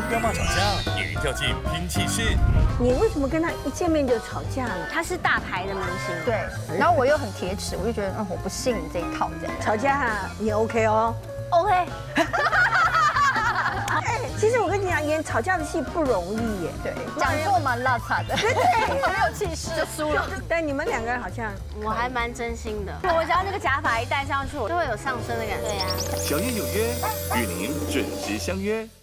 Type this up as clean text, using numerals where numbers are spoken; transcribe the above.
干妈吵架，演员跳进拼气室。 你为什么跟他一见面就吵架呢？ 他是大牌的明星， 对，然后我又很铁齿，我就觉得，我不信你这一套这样。 吵架你 OK 哦 OK。 哎，其实我跟你讲，演吵架的戏不容易耶。 对，讲座蛮邋遢的，对，很有气势就输了。 但你们两个人好像， 我还蛮真心的。我只要那个假发一戴上去，我就会有上升的感觉。对呀。 小燕有约，与您准时相约。